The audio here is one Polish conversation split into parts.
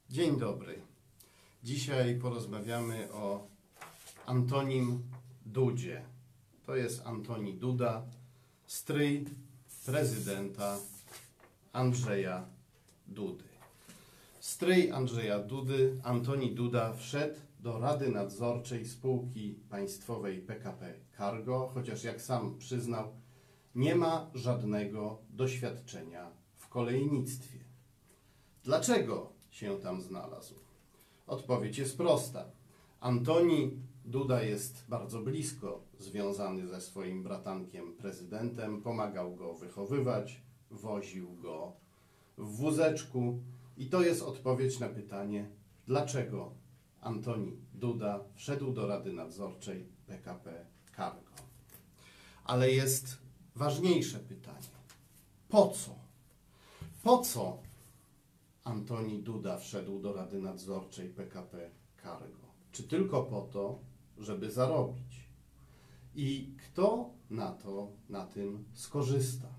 Dzień dobry. Dzisiaj porozmawiamy o Antonim Dudzie. To jest Antoni Duda, stryj prezydenta Andrzeja Dudy. Stryj Andrzeja Dudy, Antoni Duda, wszedł do Rady Nadzorczej spółki państwowej PKP Cargo, chociaż jak sam przyznał, nie ma żadnego doświadczenia w kolejnictwie. Dlaczego się tam znalazł? Odpowiedź jest prosta. Antoni Duda jest bardzo blisko związany ze swoim bratankiem prezydentem, pomagał go wychowywać, woził go w wózeczku i to jest odpowiedź na pytanie, dlaczego Antoni Duda wszedł do Rady Nadzorczej PKP Cargo. Ale jest ważniejsze pytanie. Po co? Po co Antoni Duda wszedł do Rady Nadzorczej PKP Cargo? Czy tylko po to, żeby zarobić? I kto na tym skorzysta?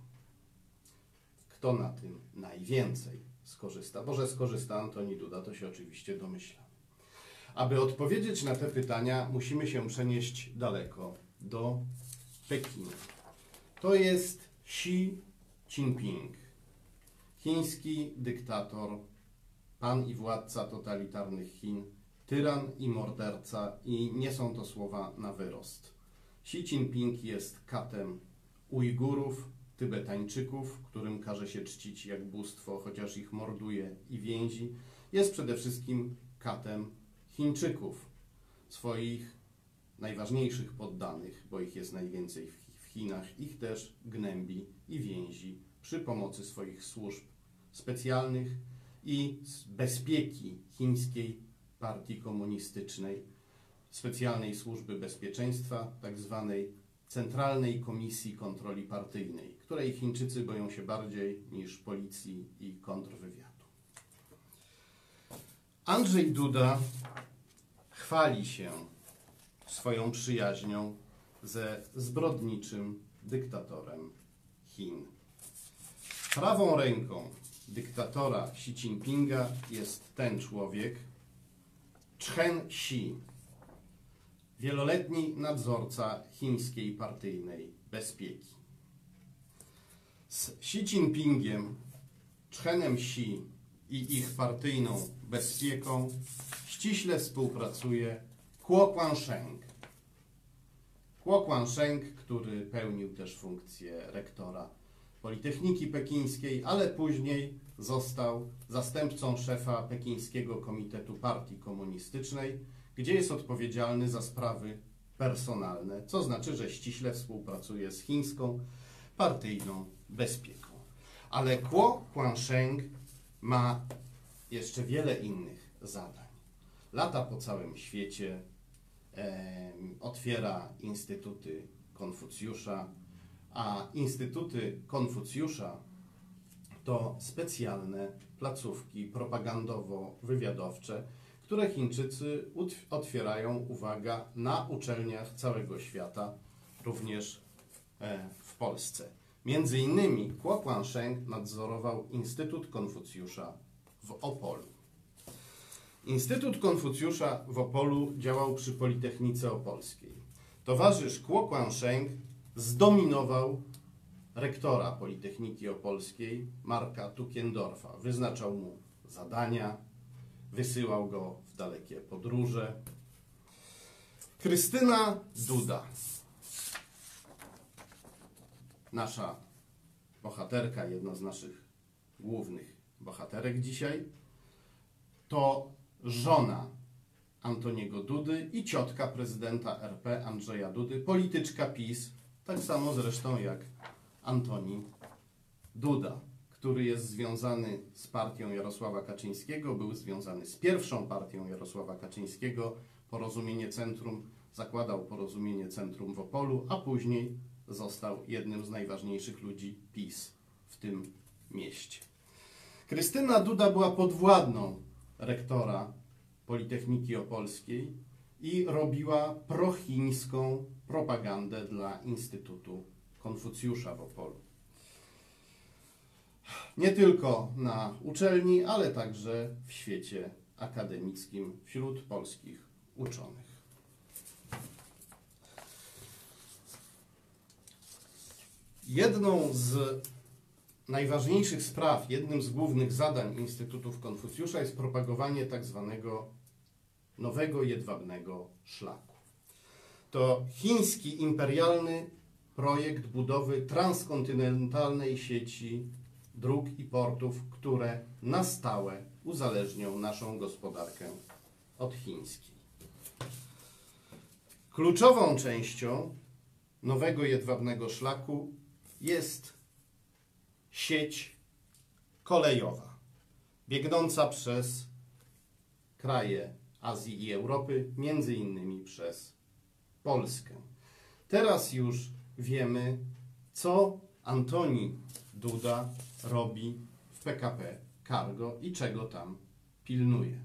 Kto na tym najwięcej skorzysta? Bo że skorzysta Antoni Duda, to się oczywiście domyślamy. Aby odpowiedzieć na te pytania, musimy się przenieść daleko, do Pekinu. To jest Xi Jinping, chiński dyktator, pan i władca totalitarnych Chin, tyran i morderca i nie są to słowa na wyrost. Xi Jinping jest katem Ujgurów, Tybetańczyków, którym każe się czcić jak bóstwo, chociaż ich morduje i więzi. Jest przede wszystkim katem Chińczyków, swoich najważniejszych poddanych, bo ich jest najwięcej w Chinach, ich też gnębi i więzi przy pomocy swoich służb specjalnych i bezpieki chińskiej partii komunistycznej, specjalnej służby bezpieczeństwa, tak zwanej Centralnej Komisji Kontroli Partyjnej, której Chińczycy boją się bardziej niż policji i kontrwywiadu. Andrzej Duda chwali się swoją przyjaźnią ze zbrodniczym dyktatorem Chin. Prawą ręką dyktatora Xi Jinpinga jest ten człowiek, Chen Xi, wieloletni nadzorca chińskiej partyjnej bezpieki. Z Xi Jinpingiem, Chenem Xi i ich partyjną bezpieką ściśle współpracuje Kuo Guangcheng. Kuo Guangcheng, który pełnił też funkcję rektora Politechniki Pekińskiej, ale później został zastępcą szefa Pekińskiego Komitetu Partii Komunistycznej, gdzie jest odpowiedzialny za sprawy personalne, co znaczy, że ściśle współpracuje z chińską partyjną bezpieką. Ale Kuo Guangcheng ma jeszcze wiele innych zadań. Lata po całym świecie, otwiera instytuty Konfucjusza, a instytuty Konfucjusza to specjalne placówki propagandowo-wywiadowcze, które Chińczycy otwierają, uwaga, na uczelniach całego świata, również w Polsce. Między innymi Kuo Guangcheng nadzorował Instytut Konfucjusza w Opolu. Instytut Konfucjusza w Opolu działał przy Politechnice Opolskiej. Towarzysz Kuo Guangcheng zdominował rektora Politechniki Opolskiej, Marka Tukiendorfa. Wyznaczał mu zadania, wysyłał go w dalekie podróże. Krystyna Duda, nasza bohaterka, jedna z naszych głównych bohaterek dzisiaj, to żona Antoniego Dudy i ciotka prezydenta RP Andrzeja Dudy, polityczka PiS, tak samo zresztą jak Antoni Duda, który jest związany z partią Jarosława Kaczyńskiego, był związany z pierwszą partią Jarosława Kaczyńskiego, Porozumienie Centrum, zakładał Porozumienie Centrum w Opolu, a później został jednym z najważniejszych ludzi PiS w tym mieście. Krystyna Duda była podwładną rektora Politechniki Opolskiej i robiła prochińską propagandę dla Instytutu Konfucjusza w Opolu. Nie tylko na uczelni, ale także w świecie akademickim wśród polskich uczonych. Jedną z najważniejszych spraw, jednym z głównych zadań Instytutów Konfucjusza jest propagowanie tak zwanego nowego jedwabnego szlaku. To chiński imperialny projekt budowy transkontynentalnej sieci dróg i portów, które na stałe uzależnią naszą gospodarkę od chińskiej. Kluczową częścią nowego jedwabnego szlaku jest sieć kolejowa, biegnąca przez kraje Azji i Europy, między innymi przez Polskę. Teraz już wiemy, co Antoni Duda robi w PKP Cargo i czego tam pilnuje.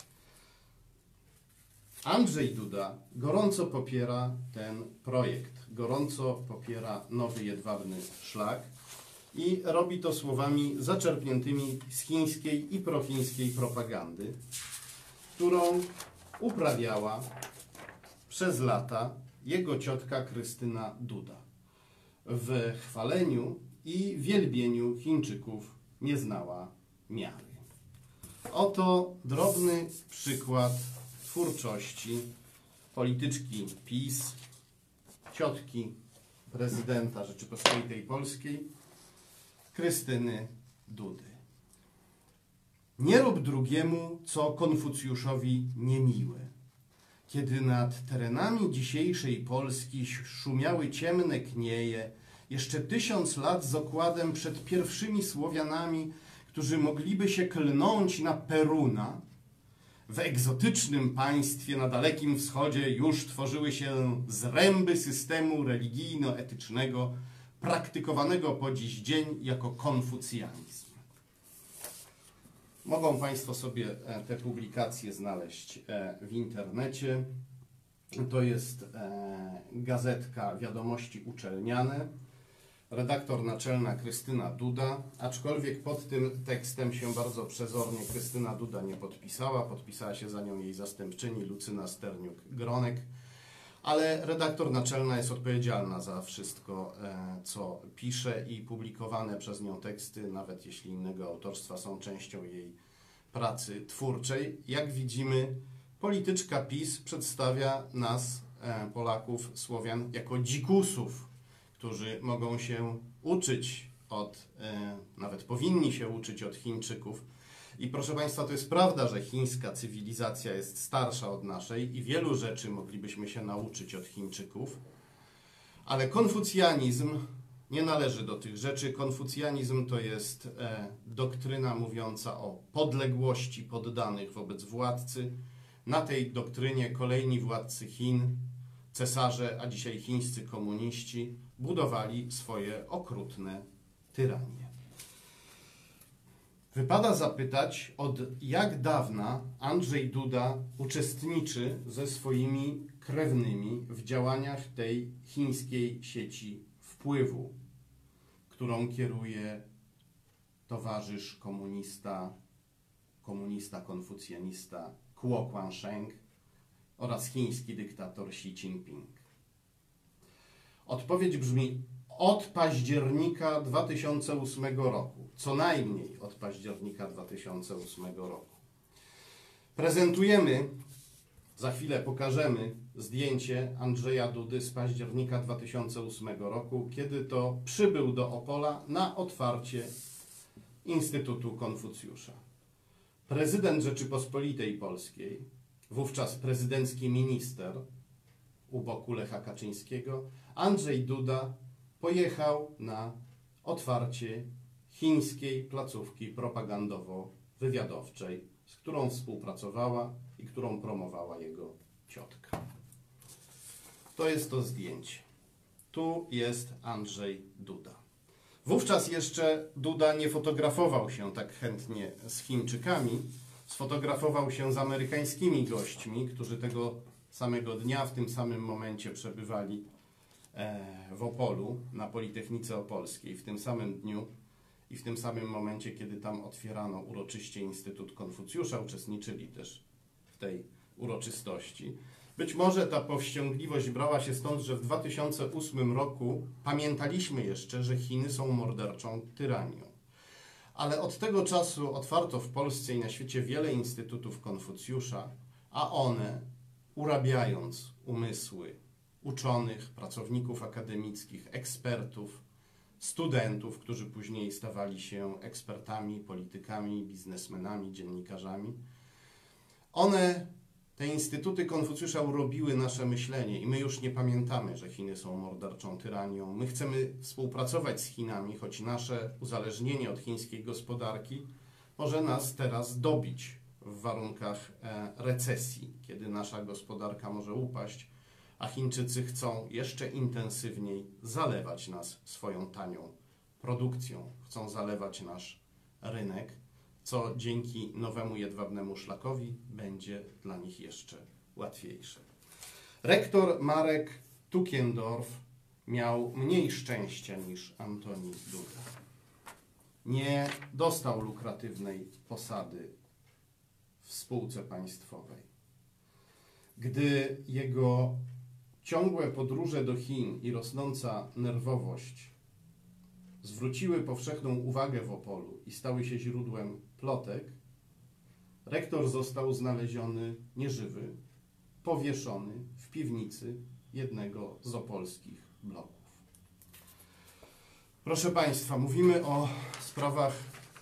Andrzej Duda gorąco popiera ten projekt, gorąco popiera nowy jedwabny szlak i robi to słowami zaczerpniętymi z chińskiej i prochińskiej propagandy, którą uprawiała przez lata jego ciotka Krystyna Duda. W chwaleniu i wielbieniu Chińczyków nie znała miary. Oto drobny przykład twórczości polityczki PiS, ciotki prezydenta Rzeczypospolitej Polskiej, Krystyny Dudy. Nie rób drugiemu, co Konfucjuszowi niemiłe. Kiedy nad terenami dzisiejszej Polski szumiały ciemne knieje, jeszcze 1000 lat z okładem przed pierwszymi Słowianami, którzy mogliby się klnąć na Peruna, w egzotycznym państwie na Dalekim Wschodzie już tworzyły się zręby systemu religijno-etycznego, praktykowanego po dziś dzień jako konfucjanizm. Mogą Państwo sobie te publikacje znaleźć w internecie. To jest gazetka Wiadomości Uczelniane, redaktor naczelna Krystyna Duda, aczkolwiek pod tym tekstem się bardzo przezornie Krystyna Duda nie podpisała. Podpisała się za nią jej zastępczyni Lucyna Sterniuk-Gronek, ale redaktor naczelna jest odpowiedzialna za wszystko, co pisze, i publikowane przez nią teksty, nawet jeśli innego autorstwa, są częścią jej pracy twórczej. Jak widzimy, polityczka PiS przedstawia nas, Polaków, Słowian, jako dzikusów, którzy mogą się uczyć nawet powinni się uczyć od Chińczyków. I proszę Państwa, to jest prawda, że chińska cywilizacja jest starsza od naszej i wielu rzeczy moglibyśmy się nauczyć od Chińczyków, ale konfucjanizm nie należy do tych rzeczy. Konfucjanizm to jest doktryna mówiąca o podległości poddanych wobec władcy. Na tej doktrynie kolejni władcy Chin, cesarze, a dzisiaj chińscy komuniści, budowali swoje okrutne tyranie. Wypada zapytać, od jak dawna Andrzej Duda uczestniczy ze swoimi krewnymi w działaniach tej chińskiej sieci wpływu, którą kieruje towarzysz komunista, konfucjanista Kuo Kuan-sheng oraz chiński dyktator Xi Jinping. Odpowiedź brzmi: od października 2008 roku, co najmniej od października 2008 roku. Prezentujemy, za chwilę pokażemy zdjęcie Andrzeja Dudy z października 2008 roku, kiedy to przybył do Opola na otwarcie Instytutu Konfucjusza. Prezydent Rzeczypospolitej Polskiej, wówczas prezydencki minister u boku Lecha Kaczyńskiego, Andrzej Duda, pojechał na otwarcie chińskiej placówki propagandowo-wywiadowczej, z którą współpracowała i którą promowała jego ciotka. To jest to zdjęcie. Tu jest Andrzej Duda. Wówczas jeszcze Duda nie fotografował się tak chętnie z Chińczykami, sfotografował się z amerykańskimi gośćmi, którzy tego samego dnia, w tym samym momencie przebywali w Opolu, na Politechnice Opolskiej, w tym samym dniu, i w tym samym momencie, kiedy tam otwierano uroczyście Instytut Konfucjusza, uczestniczyli też w tej uroczystości. Być może ta powściągliwość brała się stąd, że w 2008 roku pamiętaliśmy jeszcze, że Chiny są morderczą tyranią. Ale od tego czasu otwarto w Polsce i na świecie wiele instytutów Konfucjusza, a one, urabiając umysły uczonych, pracowników akademickich, ekspertów, studentów, którzy później stawali się ekspertami, politykami, biznesmenami, dziennikarzami, te instytuty Konfucjusza urobiły nasze myślenie i my już nie pamiętamy, że Chiny są morderczą tyranią. My chcemy współpracować z Chinami, choć nasze uzależnienie od chińskiej gospodarki może nas teraz dobić w warunkach recesji, kiedy nasza gospodarka może upaść, a Chińczycy chcą jeszcze intensywniej zalewać nas swoją tanią produkcją. Chcą zalewać nasz rynek, co dzięki nowemu jedwabnemu szlakowi będzie dla nich jeszcze łatwiejsze. Rektor Marek Tukiendorf miał mniej szczęścia niż Antoni Duda. Nie dostał lukratywnej posady w spółce państwowej. Gdy jego ciągłe podróże do Chin i rosnąca nerwowość zwróciły powszechną uwagę w Opolu i stały się źródłem plotek, rektor został znaleziony nieżywy, powieszony w piwnicy jednego z opolskich bloków. Proszę Państwa, mówimy o sprawach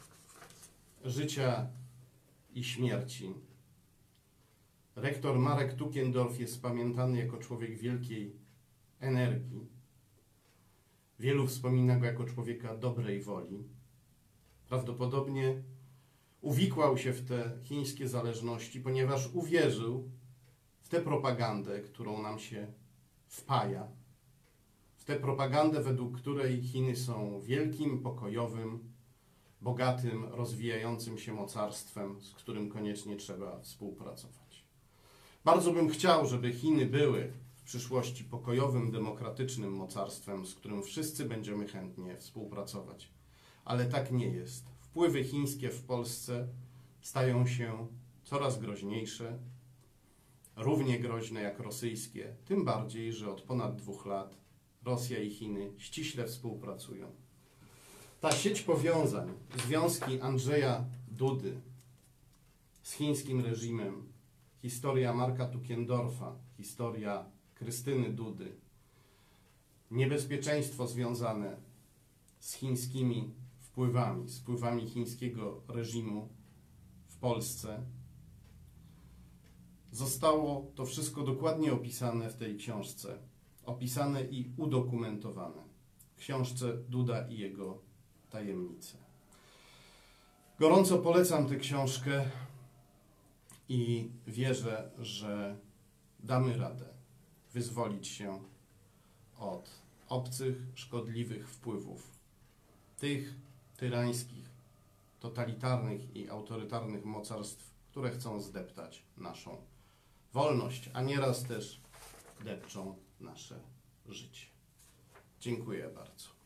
życia i śmierci. Rektor Marek Tukiendorf jest pamiętany jako człowiek wielkiej energii. Wielu wspomina go jako człowieka dobrej woli. Prawdopodobnie uwikłał się w te chińskie zależności, ponieważ uwierzył w tę propagandę, którą nam się wpaja. W tę propagandę, według której Chiny są wielkim, pokojowym, bogatym, rozwijającym się mocarstwem, z którym koniecznie trzeba współpracować. Bardzo bym chciał, żeby Chiny były w przyszłości pokojowym, demokratycznym mocarstwem, z którym wszyscy będziemy chętnie współpracować. Ale tak nie jest. Wpływy chińskie w Polsce stają się coraz groźniejsze, równie groźne jak rosyjskie, tym bardziej, że od ponad 2 lat Rosja i Chiny ściśle współpracują. Ta sieć powiązań, związki Andrzeja Dudy z chińskim reżimem, historia Marka Tukiendorfa, historia Krystyny Dudy, niebezpieczeństwo związane z chińskimi wpływami, z wpływami chińskiego reżimu w Polsce. Zostało to wszystko dokładnie opisane w tej książce, opisane i udokumentowane w książce Duda i jego tajemnice. Gorąco polecam tę książkę i wierzę, że damy radę wyzwolić się od obcych, szkodliwych wpływów tych tyrańskich, totalitarnych i autorytarnych mocarstw, które chcą zdeptać naszą wolność, a nieraz też depczą nasze życie. Dziękuję bardzo.